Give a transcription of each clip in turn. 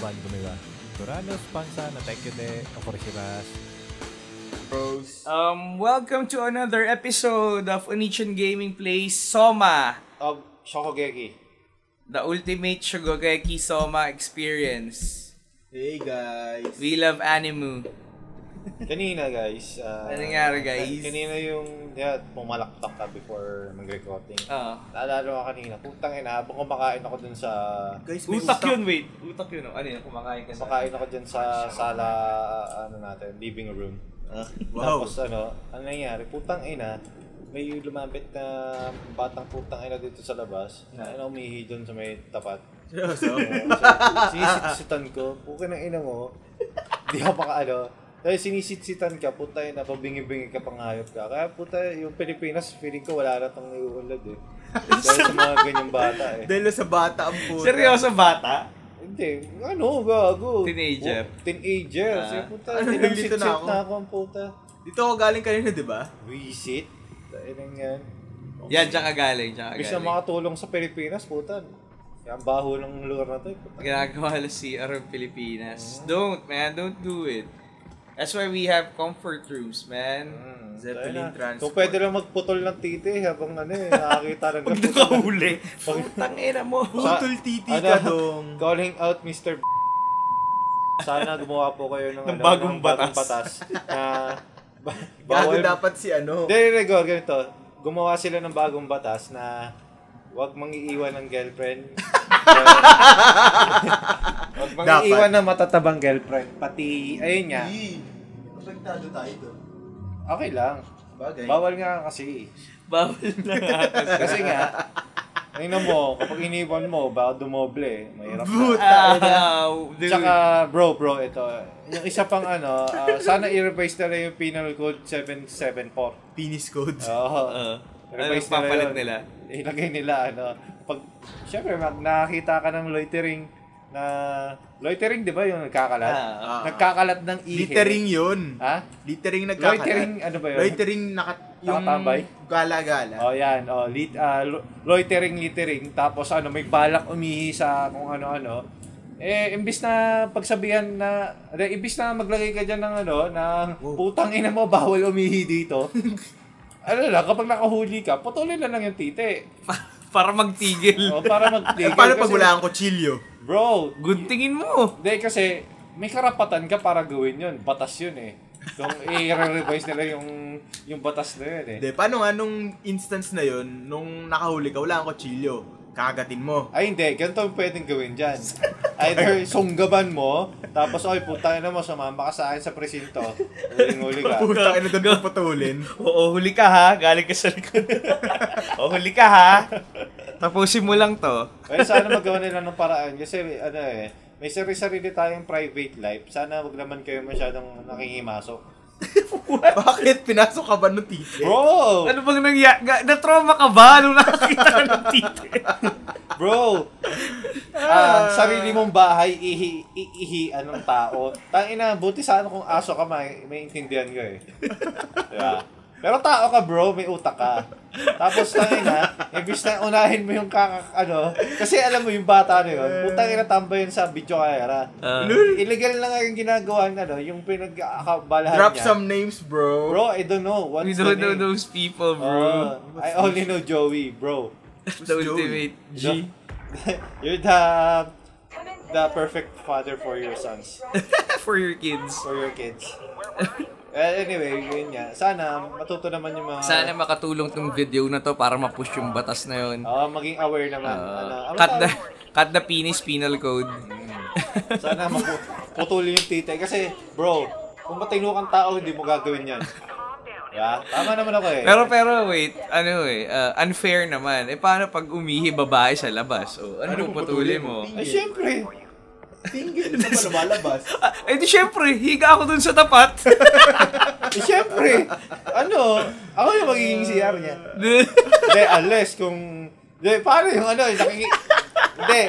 番組はドラのスポンサーの提供でお送りします。 Welcome to another episode of Onichon Gaming Plays Soma of Shokugeki. The ultimate Shokugeki Soma experience. Hey guys! We love anime. Kanina guys, Ano nangyari guys? Kanina yung pumalakpak ka before mag-recording. Naalala ko kanina, putang ina, habang kumakain ako dun sa... Guys, utak yun, wait. Utak yun, ano yun, kumakain ka sa... Kumakain ako dun sa sala, living room. Wow! Tapos ano nangyari, putang ina, may lumapit na batang putang ina dito sa labas. Umihi dun sa may tapat. Sinisitan ko, puka ng ina mo, di ako dahil sinisitsitan ka, puta yun, pabingi-bingi ka, pangayop ka. Kaya puta, yung Pilipinas, feeling ko wala na itong iuulad eh. Dahil sa mga ganyang bata eh. Dahil sa bata ang puta. Seryoso bata? Hindi, gago. Teenager. Teenager. Kasi puta, nililito na ako ang puta. Dito ako galing kanina, di ba? Visit? Dahil yan. Yan, tsaka galing, Bisa makatulong sa Pilipinas, puta. Ang baho ng lugar na ito. Ginagawa lang CR ng Pilipinas. Don't do it. That's why we have comfort rooms, man. Zeppelin transport. Kung pwede lang magputol ng titi habang nakakita ng Huwag nakahuli. Tangina mo. Putol titi ka dong. Calling out Mr. Sana gumawa po kayo ng bagong batas. Gago dapat si ano. Regor, ganito. Gumawa sila ng bagong batas na huwag mangiiwan ng girlfriend. Huwag mangiiwan ng matatabang girlfriend. Pati, ayun nga. Apektado tayo doon. Okay lang. Bagay. Bawal nga kasi. Bawal na nga. Kasi nga, tingnan mo, kapag iniwan mo, baka dumoble. Mahirap na. Tsaka, bro, ito. Yung isa pang sana i-revise na lang yung Penal Code 774. Penis code. Oo. Revise nila. Ilagay nila, pag, syempre, nakakita ka ng loitering, di ba yung nagkakalat? Nagkakalat ng ihe. Littering yun. Ha? Littering nagkakalat. Loitering, ano ba yun? Loitering yung nakatambay? Gala-gala. Yan. Loitering. Tapos may balak umihi sa kung ano-ano. Imbis na pagsabihan na, imbis na maglagay ka dyan ng putang ina mo, bawal umihi dito. Kapag nakahuli ka, putulin lang yung titi. Para magtigil. Para magtigil. Paano pag wala kang kutsilyo? Bro, guntingin mo. Hindi, kasi may karapatan ka para gawin yun. Batas yun eh. Kung i-revise nila yung batas na yun eh. Hindi, paano nga nung instance na yun, nung nakahuli ka, wala kang kutsilyo, kagatin mo. Ay hindi, ganito yung pwedeng gawin dyan. Either sunggaban mo, tapos putang na mo, sumama ka sa akin sa presinto. Huling-huli ka. Putang ina doon papatulin. Oo, huli ka ha. Galing ka sa likod. Huli ka ha. Tapusin mo lang to. Well, sana magawa nila ng paraan. Kasi may sarili tayong private life. Sana wag naman kayo masyadong nakikimasok. Bakit? Pinasok ka ba ng titi? Bro! Ano bang nangyari? Na-trauma ka ba nung nakakita ka ng titi? Bro! Sarili mong bahay, ihian ng tao. Tangina, buti sana kung aso ka, may intindihan ka eh. Diba? Pero tao ka bro, may utak ka. Tapos tangina, imbis na unahin mo yung kasi alam mo yung bata na yun, putang ina tambayan sa video camera. Illegal na nga yung ginagawa yung pinagkakabalahan niya. Drop some names, bro. Bro, I don't know. We don't know those people, bro. I only know Joey, bro. The ultimate G. You're the perfect father for your sons. For your kids. For your kids. Anyway, yun nga. Sana matuto naman yung mga... Sana makatulong tong video na to para ma-push yung batas na yun. Maging aware naman. Cut the penis penal code. Sana putulin yung titi. Kasi, bro, kung matino kang tao, hindi mo gagawin yan. Yeah? Tama naman ako eh. Pero wait, unfair naman. Paano pag umihi babae sa labas? Ano puputulin mo? Ay, syempre. Tingin, hindi pa lumalabas. Di syempre, higa ako dun sa tapat. Syempre. Ako yung magiging CR niya. Hindi, unless kung... paano yung Hindi.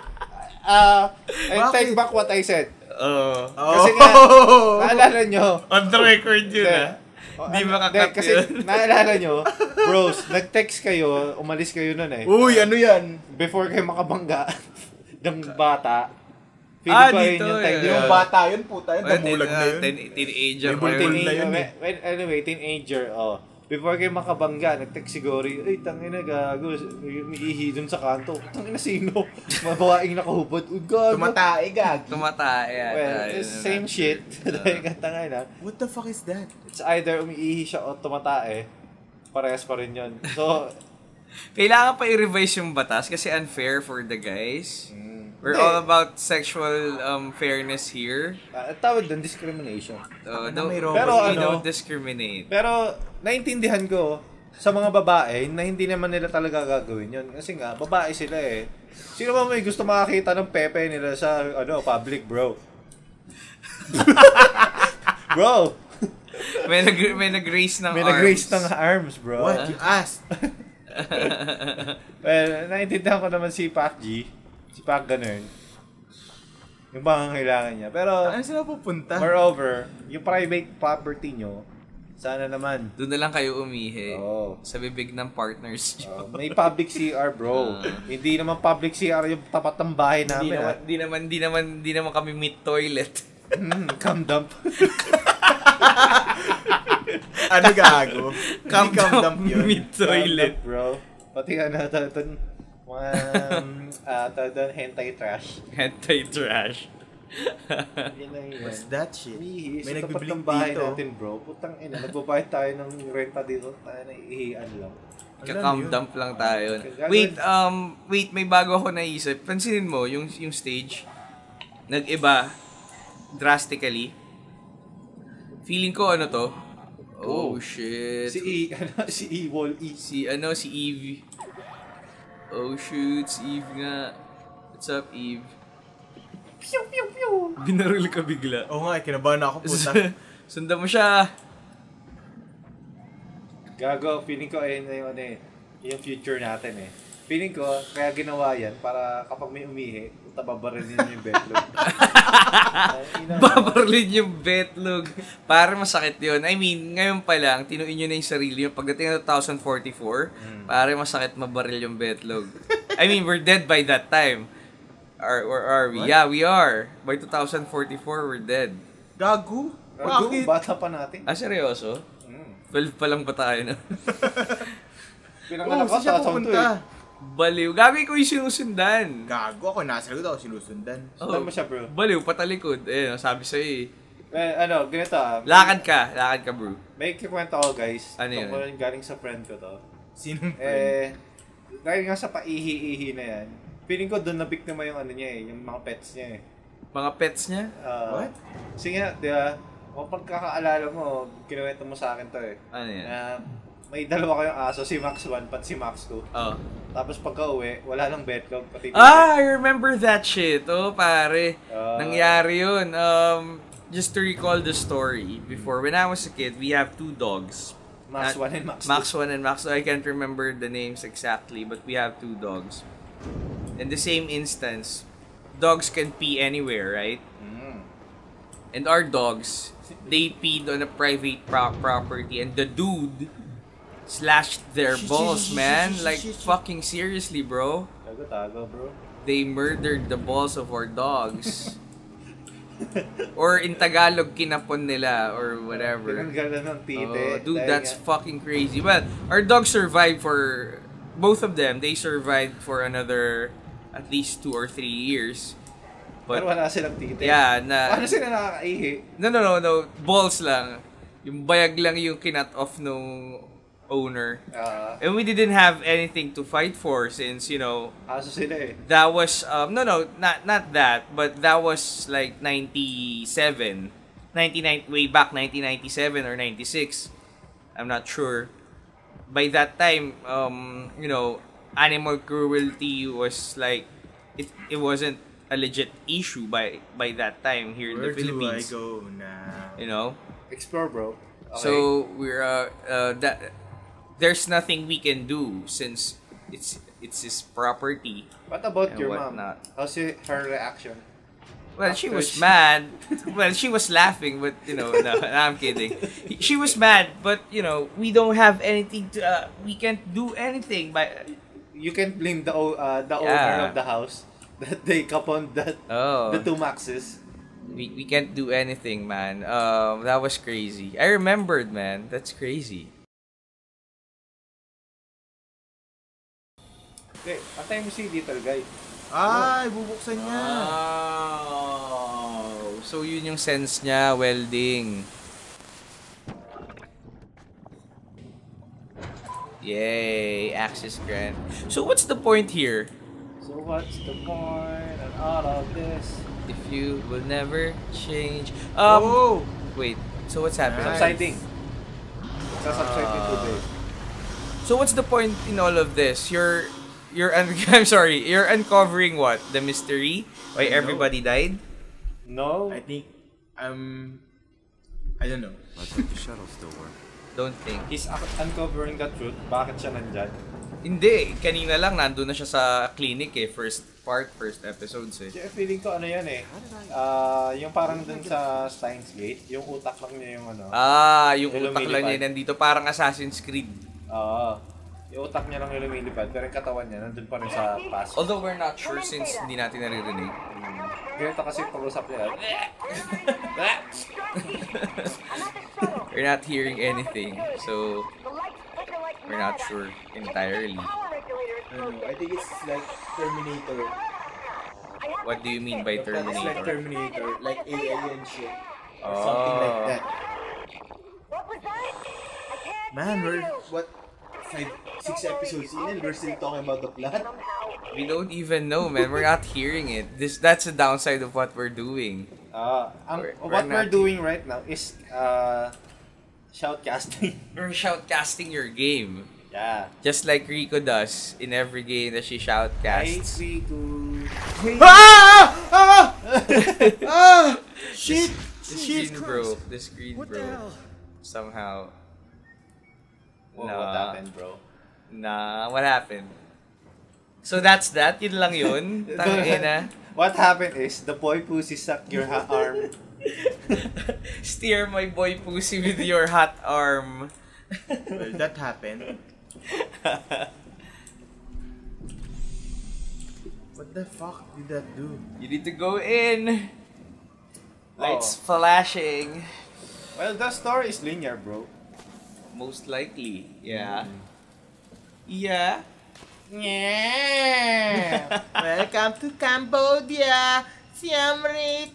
I take back what I said. Kasi nga, naalala nyo. On the record yun Hindi makakat kasi yun. Naalala nyo, bros, nag-text kayo, umalis kayo nun eh. Uy, ano yan? Before kayo makabangga ng bata. Feeling ko ayun dito, yung time Yung yun. bata yun, puta yun, damulag na yun. Teenager May pa yun. bulbul na yun eh. Anyway, teenager, before kayo makabangga, nag-text si Gory, ay, tangina, gago, umiihi dun sa kanto. Tangina, sino? Mabawaing nakahubad. Gago. Tumatae, gag. Tumatae. Well, it's same shit. Dahil ka tangina. What the fuck is that? It's either umiihi siya o tumatae. Parehas pa rin yun. So, Kailangan pa i-revise yung batas kasi unfair for the guys. We're Hindi. all about sexual fairness here. tawag dun, discrimination. Don't, Pero we ano, don't discriminate. Pero, naintindihan ko sa mga babae na hindi naman nila talaga gagawin yun. Kasi nga, babae sila eh. Sino ba may gusto makakita ng pepe nila sa public, bro? Bro! May nag-raise ng May arms. nag-raise ng arms, bro. What? You asked? Well, naintindihan ko naman si Pac G. Si Pac ganun. Yung pangangailangan niya. Pero, Ano sila pupunta? moreover, yung private property nyo, sana naman. Doon na lang kayo umihi. Oo. Sa bibig ng partners nyo. May public CR, bro. Hindi naman public CR yung tapat ng bahay namin. Di naman kami meet toilet. Cam dump. Ano gago? Calm Hindi down, dump yun. meet toilet. Cam dump, bro. Pati mga hentai trash. Hentai trash. Yun lang yun. What's that shit? May May sa tapat nagbiblink ng bahay dito. natin, bro. Putang ina, nagbabayad tayo ng renta dito. Tayo na ihihan lang. Kakam dump lang tayo. Gagawin- Wait, may bago ako naisip. Pansinin mo, yung stage, nag-iba drastically. Feeling ko ano to? Oh, shit. Si Evil E. Si Eve. Oh shoot, si Eve nga. What's up, Eve? Pew, pew, pew. Binaril ka bigla. Oo nga, kinabahan ako puta. Sundan mo siya. Gago, feeling ko ayun na yung yung future natin eh. Feeling ko, kaya ginawa yan para kapag may umihi, babarilin niyo yung betlog. Babarlin yung betlog. Para masakit yun. I mean, ngayon pa lang, tinuin nyo na yung sarili nyo. Pagdating ng 2044, para masakit mabaril yung betlog. I mean, we're dead by that time. Or are we? What? Yeah, we are. By 2044, we're dead. Gago? Gago, Bakit? bata pa natin. Ah, seryoso? 12 pa lang ba tayo na? Pinanganak Oo, ko saan siya sa asawang to pupunta? eh. Baliw. Gagawin ko yung sinusundan. Gago ako, nasa likod ako sinusundan. Sundan mo siya, bro. Baliw, patalikod. Eh, sabi sa'yo eh. Ganito Lakad ka bro. May kikwento ako, guys. Ano yun? Tungkol galing sa friend ko to. Sinong friend? Dahil nga sa paihi-ihi na yan, feeling ko doon nabiktima yung ano niya eh, yung mga pets niya eh. Mga pets niya? What? Kasi nga, di ba, kung pagkakaalala mo, kinuwento mo sa akin to eh. Ano yan? Na may dalawa kayong aso, si Max 1 pat si Max 2. Oh. Tapos pagka uwi, wala nang betlog, pati I remember that shit. Oh, pare. Ah. Nangyari yun. Just to recall the story, before, when I was a kid, we have 2 dogs. Max 1 and Max 2. Max 1 and Max 2. I can't remember the names exactly, but we have 2 dogs. In the same instance, dogs can pee anywhere, right? And our dogs, they peed on a private property, and the dude slashed their balls, man. Like, fucking seriously, bro. Tago, bro. They murdered the balls of our dogs. Or in Tagalog, kinapon nila, or whatever. Tinanggalan ng tite. Oh, dude, dahil that's nga- fucking crazy. Well, our dogs survived for, both of them, they survived for another at least 2 or 3 years. Pero But, wala silang tite. yeah, Paano sila nakakaihi? No. Balls lang. Yung bayag lang yung kinat off nung owner. And we didn't have anything to fight for since, Aso sila eh. that was, not that, but that was like 97. Way back 1997 or 96. I'm not sure. By that time, animal cruelty was like, it wasn't a legit issue by that time here in the Philippines. Where do I go now? You know? Explore, bro. Okay. So we're there's nothing we can do since it's his property. What about and your whatnot. mom? How's her reaction? Well, she After was mad. Well, she was laughing, but no, I'm kidding. She was mad, but we don't have anything to. We can't do anything. You can blame the owner Yeah. of the house. that they coupled Oh. the two maxes. We can't do anything, man. That was crazy. I remembered, man. That's crazy. Okay, patay mo si Little Guy. Ay, bubuksan niya. Wow. So yun yung sense niya, welding. Yay, access grant. So what's the point here? So what's the point in all of this? If you will never change. Oh! Wait. So what's happening? Nice. Subsiding. Sa subsiding tubig. So what's the point in all of this? I'm sorry. You're uncovering what? The mystery why I know. everybody died? No. I think, I don't know. Let's hope the shuttle still works. Don't think. He's uncovering the truth. Bakit siya nandyan? Hindi. Kanina lang nandun na siya sa clinic first episodes Kaya feeling ko ano yan yung parang dun sa Steins Gate, yung utak lang niya yung ano. Yung Yung utak lang niya lumilipad. nandito. Parang Assassin's Creed. Yung utak niya lang yung lumilipad, pero yung katawan niya nandun pa rin sa past. Although we're not sure since hindi natin naririnig. Ganito kasi pag-usap niya. We're not hearing anything. So, we're not sure entirely. I don't know. I think it's like Terminator. What do you mean by It's like Terminator? Terminator, like alien shit. Or Oh. something like that. Man, we're, what, 6 episodes in and we're still talking about the plot? We don't even know, man. We're not hearing it. That's the downside of what we're doing. What we're doing right now is shoutcasting. We're shoutcasting your game. Yeah. Just like Rico does in every game that she shoutcasts. Ah! Ah! Ah! Shit! The Shit! screen broke. The screen broke. Somehow. What Nah. happened, bro? Nah, what happened? So that's that? Yun lang yun? Tangina. What happened is the boy pussy sucked your arm. Steer my boy pussy with your hot arm. Well, that happened. What the fuck did that do? You need to go in. Lights Oh. flashing. Well, the story is linear, bro. Most likely. Yeah. Yeah. Yeah. Welcome to Cambodia! Siem Reap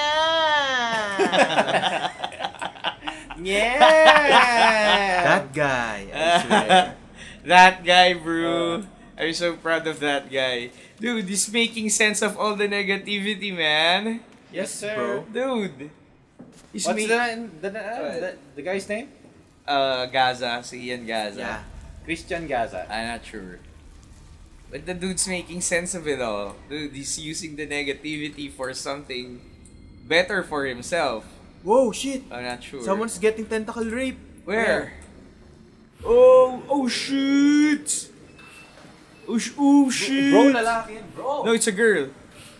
Yeah. That guy, I swear. That guy, bro. I'm so proud of that guy. Dude, he's making sense of all the negativity, man. Yes, sir. bro. Dude. He's What's make- the guy's name? Gaza. Si Ian Gaza. Yeah. Christian Gaza. I'm not sure. But the dude's making sense of it all. Dude, he's using the negativity for something better for himself. Whoa, shit! I'm not sure. Someone's getting tentacle rape. Where? Oh shit! Oh shit! Bro, lalaki yan, bro. No, it's a girl.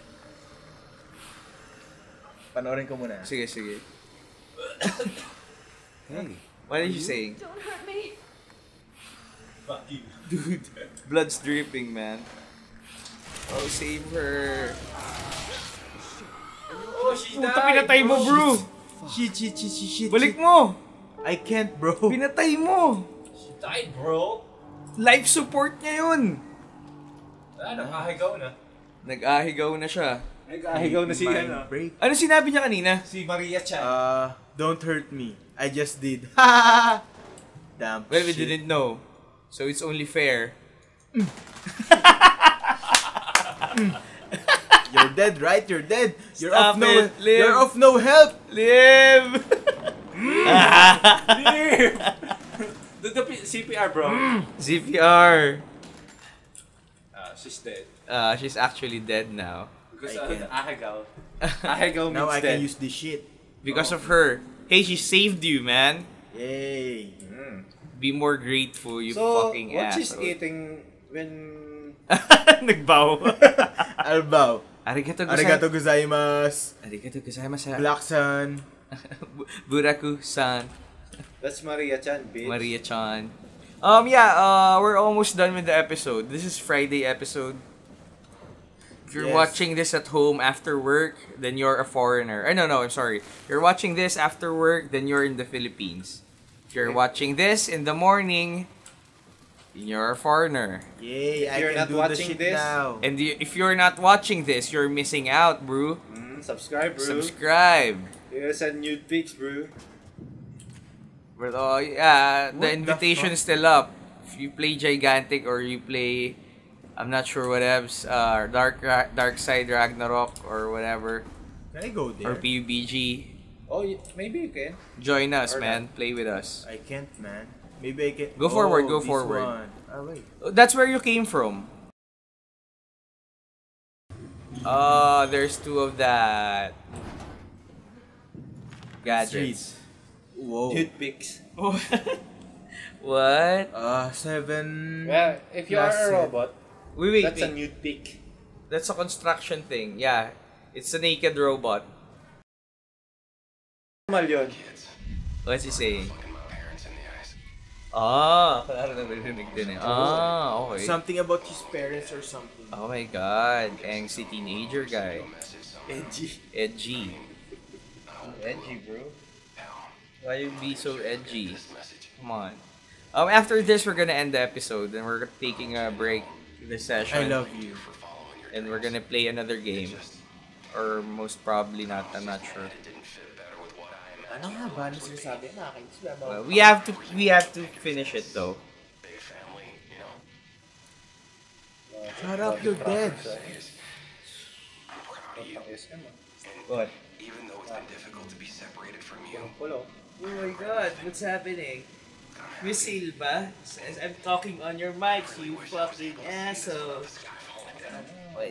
Panoorin ko muna. Sige, sige. Hey, What are you saying? Don't hurt me. Dude, blood's dripping, man. Oh, save her. Oh, she Puta, pinatay mo, bro! Shit. Balik mo! I can't, bro. Pinatay mo! She died, bro. Life support niya yun! Nakahigaw na. Nag-ahigaw na siya. Nakahigaw na si Mind ano. break. Ano sinabi niya kanina? Si Maria Chan. Don't hurt me. I just did. Damn Well, we shit. didn't know. So it's only fair. You're dead, right? You're dead. You're Stop of no. it, Liv. You're of no help. Live! Do the CPR, bro. CPR. She's dead. She's actually dead now. Because I can't. Ahigaw. Ahigaw means Now I dead. can use this shit. Because of her. Hey, she saved you, man. Yay. Be more grateful, you So, fucking what she's asshole. eating when... Nagbaw. Albaw. Arigato Arigato gozaimasu. Arigato gozaimasu. Black-san. Buraku-san. That's Maria Chan, bitch. Maria-chan. We're almost done with the episode. This is Friday episode. If you're Yes. watching this at home after work, then you're a foreigner. No, I'm sorry. You're watching this after work, then you're in the Philippines. If you're watching this in the morning, then you're a foreigner. Yay, If I you're can not do the watching shit this- now. And if you're not watching this, you're missing out, bro. Subscribe, bro. Subscribe. Here's a nude pics, bro. But oh yeah, What the the invitation is still up. If you play Gigantic or you play, I'm not sure what else, Dark Side Ragnarok or whatever, Can I go there? or PUBG, Oh, maybe you can. join us, Or man. Play with us. I can't, man. Maybe I can. Go forward, go this forward. one. Ah, wait. That's where you came from. Oh, there's two of that. Gadgets. Whoa. Nude pics. What? 7. Well, if you are Last a set. robot, Wait, that's a wait. nude pic. That's a construction thing. Yeah. It's a naked robot. Normal yun. What's he saying? Ah, parang narinig din eh. Ah, okay. Something about his parents or something. Oh my god, angsty teenager guy. Edgy. Edgy. Edgy, bro. Why you be so edgy? Come on. After this, we're gonna end the episode and we're taking a break in the session. I love you. And we're gonna play another game. Or most probably not, I'm not sure. Ano nga ba? Ano sinasabi? Nakakainis ba? We have to finish it though. Shut up, you're dead. What? Even though it's been difficult to be separated from you, Oh my god, what's happening? Miss Silva says, I'm talking on your mic, you fucking asshole. Wait.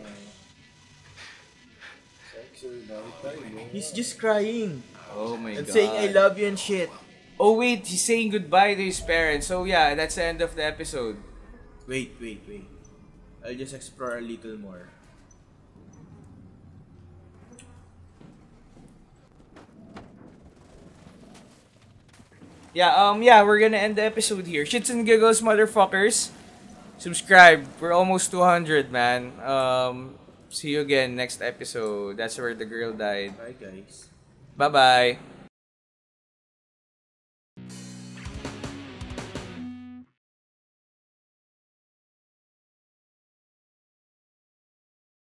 He's just crying. Oh my And god. saying I love you and shit. Oh wait, he's saying goodbye to his parents. So yeah, that's the end of the episode. Wait. I'll just explore a little more. Yeah, we're gonna end the episode here. Shits and giggles, motherfuckers. Subscribe. We're almost 200, man. See you again next episode. That's where the girl died. Bye, guys. Bye-bye.